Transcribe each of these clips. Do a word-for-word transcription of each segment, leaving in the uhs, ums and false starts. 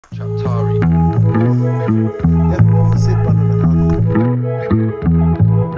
Chaptari. Yep, he said one and a half.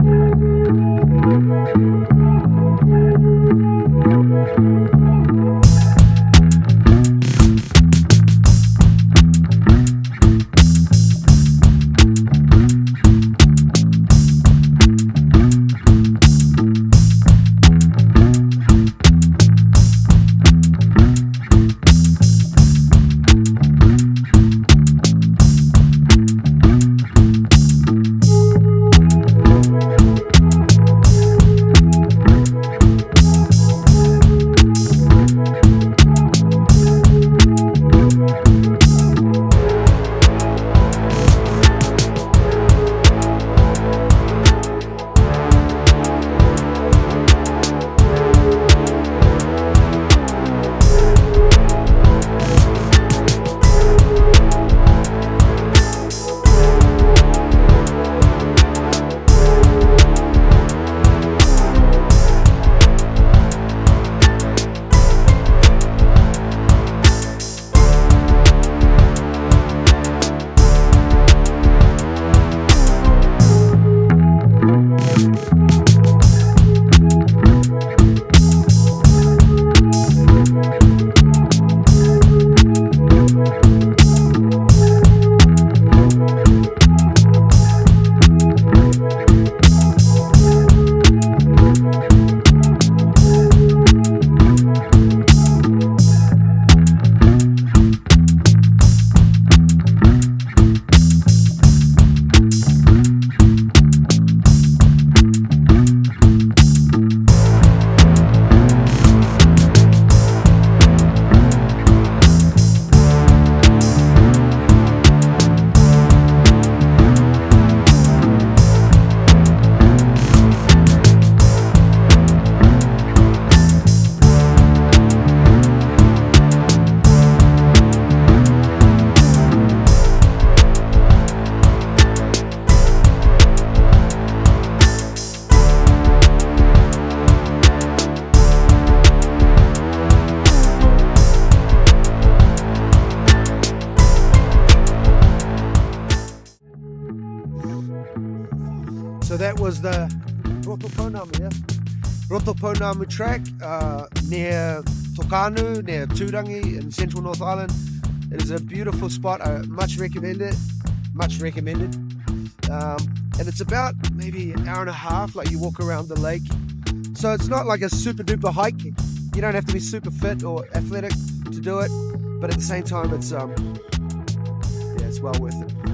So that was the Rotopounamu, yeah? Rotopounamu track uh, near Tokanu, near Turangi in central North Island. It is a beautiful spot. I much recommend it. Much recommended. Um, and it's about maybe an hour and a half, like you walk around the lake. So it's not like a super duper hike. You don't have to be super fit or athletic to do it. But at the same time, it's um, yeah, it's well worth it.